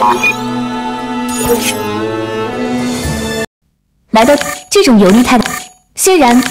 来到这种游离态的，虽然。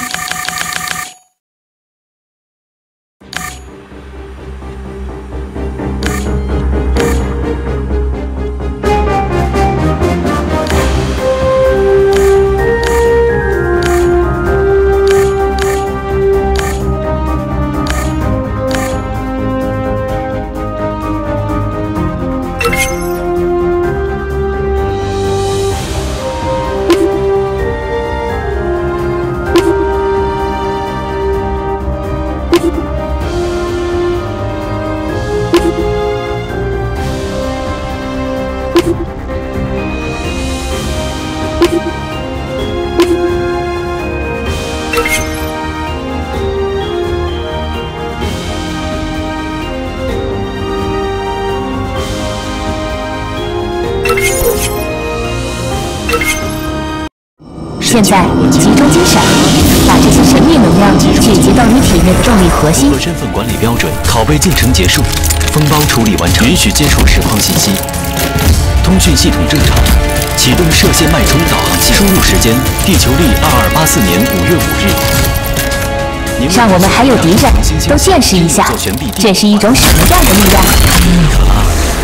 现在集中精神，把这些神秘能量聚集到你体内的重力核心。 身份管理标准拷贝进程结束，封包处理完成，允许接触实况信息。通讯系统正常，启动射线脉冲导航器。输入时间：地球历2284年5月5日。 让我们还有敌人都见识一下，这是一种什么样的力量？ 可拉。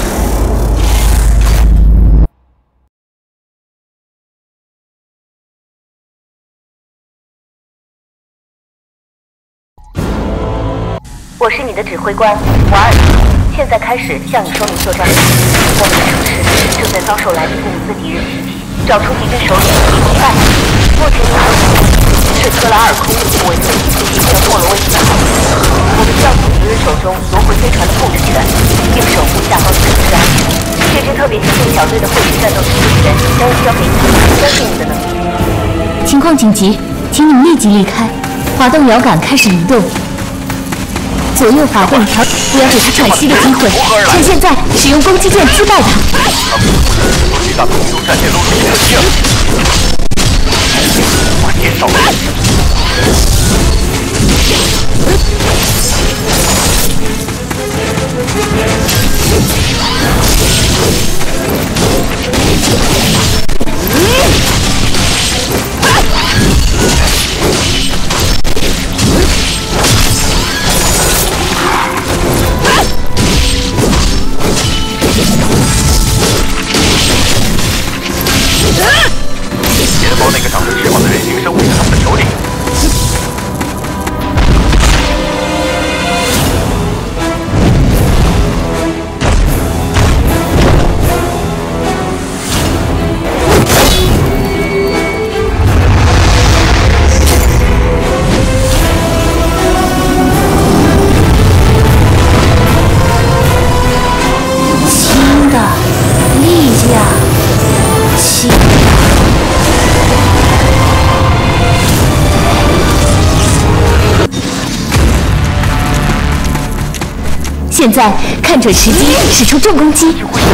我是你的指挥官瓦尔，现在开始向你说明作战任务。我们的城市正在遭受来自布鲁斯敌人袭击，找出敌军首领以及办法。目前你是特拉尔空域护卫队形成莫罗维斯号。我们需要从敌人手中夺回飞船的控制权，并守护下方的城市安全。这支特别行动小队的会师战斗指挥权将交给你，相信你的能力。情况紧急，请你立即离开。滑动摇杆开始移动。 左右法棍调，不要给他喘息的机会。趁现在使用攻击剑击败他。 巨大空中战舰露出可惜了，把剑烧了。前方那个长着翅膀的人形生物是他们的首领。 新的力量，新。 现在看准时机，使出重攻击。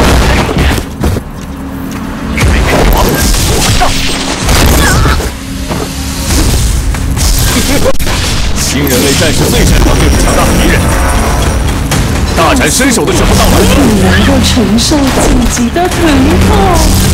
新人类战士最擅长对付强大的敌人，大展身手的时候到了。 不能够承受自己的疼痛。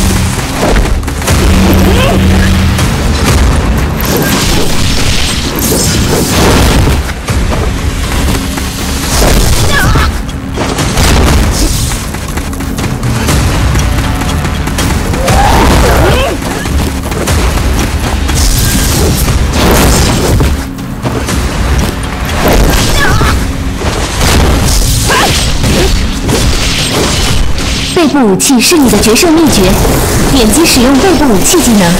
背部武器是你的决胜秘诀，点击使用背部武器技能。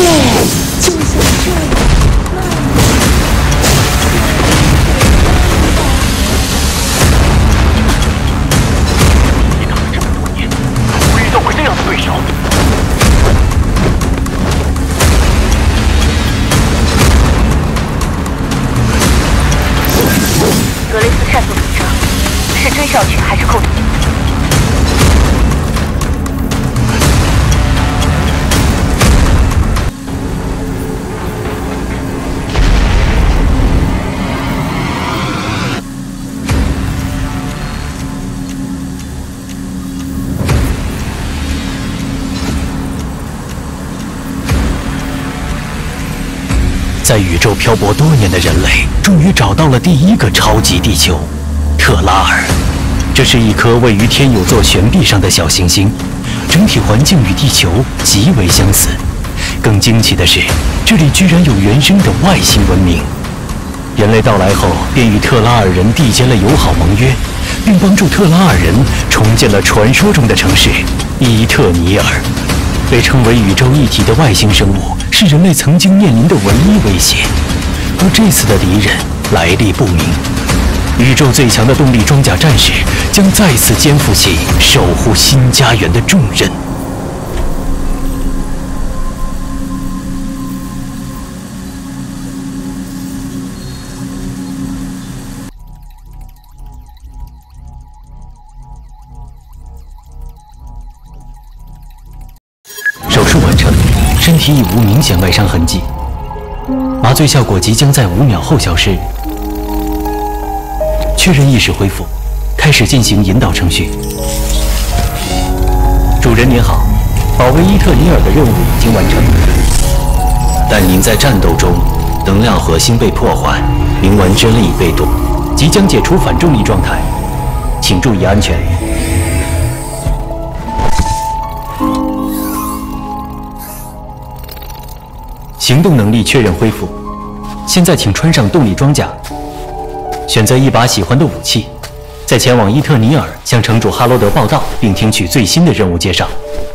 就像这里。 格雷斯擅自堵车，是追上去还是扣住？ 在宇宙漂泊多年的人类，终于找到了第一个超级地球——特拉尔。这是一颗位于天有座悬臂上的小行星，整体环境与地球极为相似。更惊奇的是，这里居然有原生的外星文明。人类到来后，便与特拉尔人缔结了友好盟约，并帮助特拉尔人重建了传说中的城市伊特尼尔。被称为宇宙一体的外星生物，是人类曾经面临的唯一威胁。而这次的敌人来历不明，宇宙最强的动力装甲战士将再次肩负起守护新家园的重任。手术完成，身体已无明显外伤痕迹，麻醉效果即将在5秒后消失。确认意识恢复，开始进行引导程序。主人您好，保卫伊特尼尔的任务已经完成，但您在战斗中能量核心被破坏，冥顽之力被夺，即将解除反重力状态，请注意安全。行动能力确认恢复，现在请穿上动力装甲，选择一把喜欢的武器，再前往伊特尼尔向城主哈罗德报到，并听取最新的任务介绍。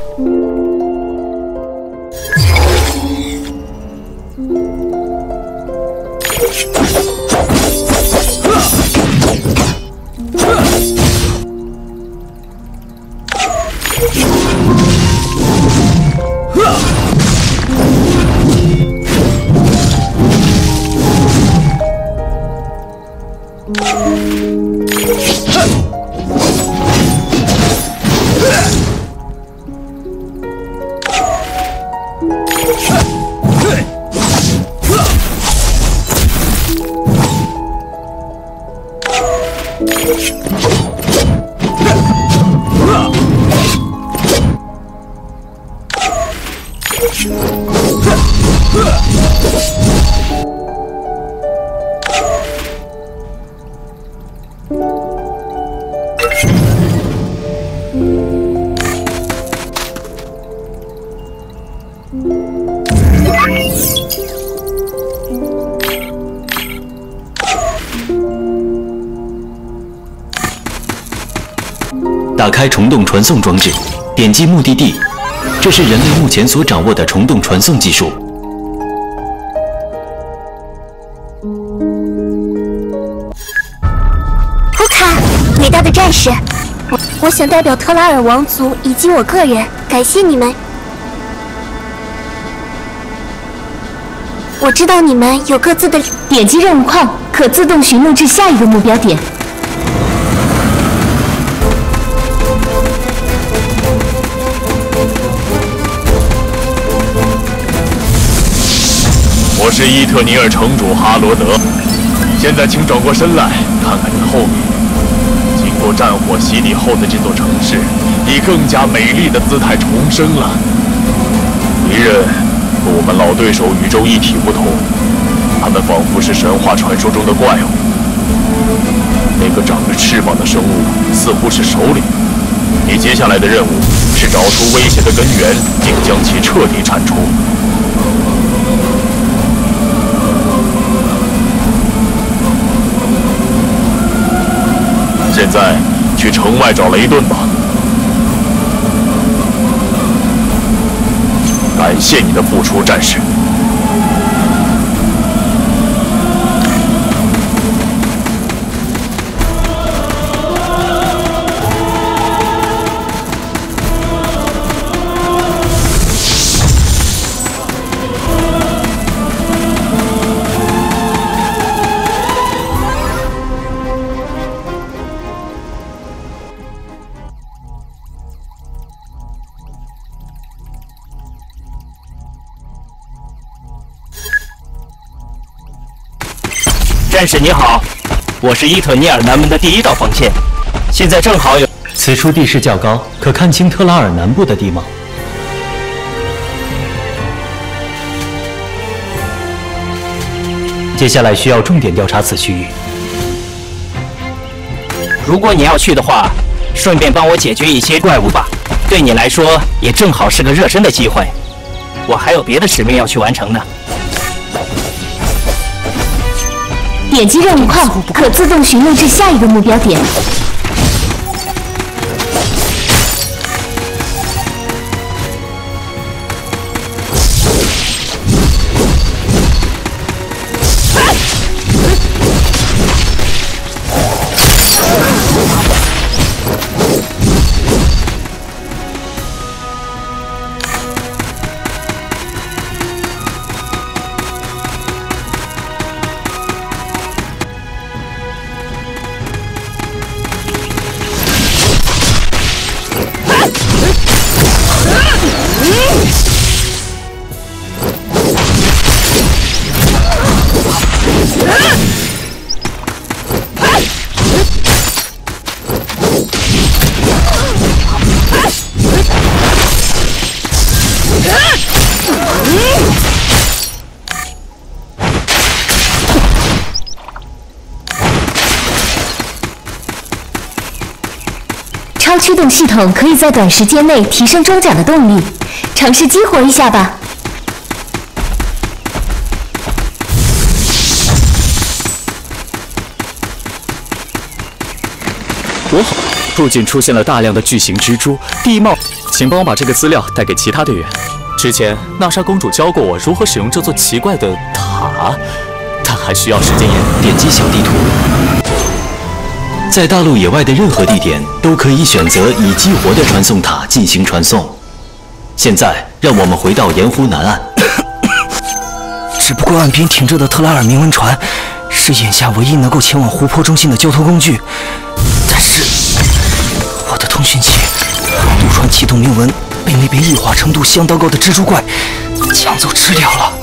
打开虫洞传送装置，点击目的地。这是人类目前所掌握的虫洞传送技术。 胡卡，伟大的战士，我想代表特拉尔王族以及我个人感谢你们。我知道你们有各自的点击任务框，可自动寻路至下一个目标点。 我是伊特尼尔城主哈罗德，现在请转过身来，看看你后面。经过战火洗礼后的这座城市，以更加美丽的姿态重生了。敌人和我们老对手宇宙一体不同，他们仿佛是神话传说中的怪物。那个长着翅膀的生物似乎是首领。你接下来的任务是找出威胁的根源，并将其彻底铲除。现在去城外找雷顿吧。感感谢你的付出，战士。 战士你好，我是伊特尼尔南门的第一道防线，现在正好有。 此处地势较高，可看清特拉尔南部的地貌。接下来需要重点调查此区域。 如果你要去的话，顺便帮我解决一些怪物吧，对你来说也正好是个热身的机会。我还有别的使命要去完成呢。 点击任务框，可自动寻路至下一个目标点。超驱动系统可以在短时间内提升装甲的动力，尝试激活一下吧。 我好，附近出现了大量的巨型蜘蛛，地貌，请帮我把这个资料带给其他队员。之前娜莎公主教过我如何使用这座奇怪的塔，但还需要时间研究。点击小地图。在大陆野外的任何地点都可以选择已激活的传送塔进行传送。现在，让我们回到盐湖南岸。 只不过岸边停着的特拉尔铭文船，是眼下唯一能够前往湖泊中心的交通工具。但是，我的通讯器渡船启动铭文被那边异化程度相当高的蜘蛛怪抢走吃掉了。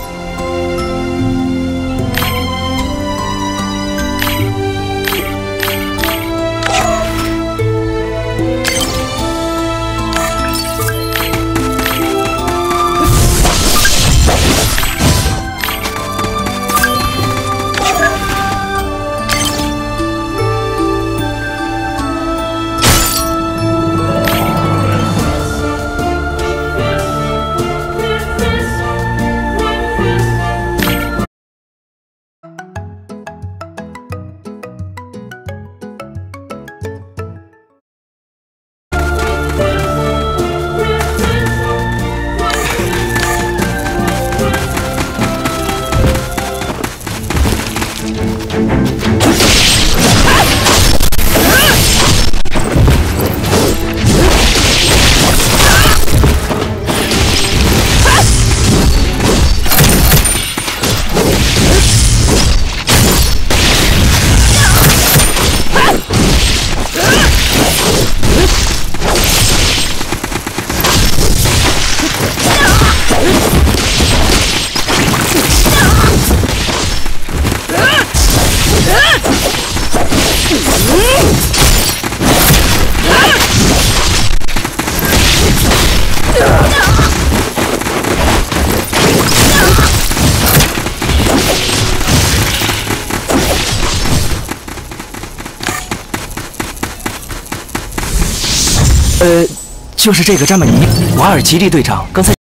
就是这个詹姆尼，瓦尔吉利队长刚才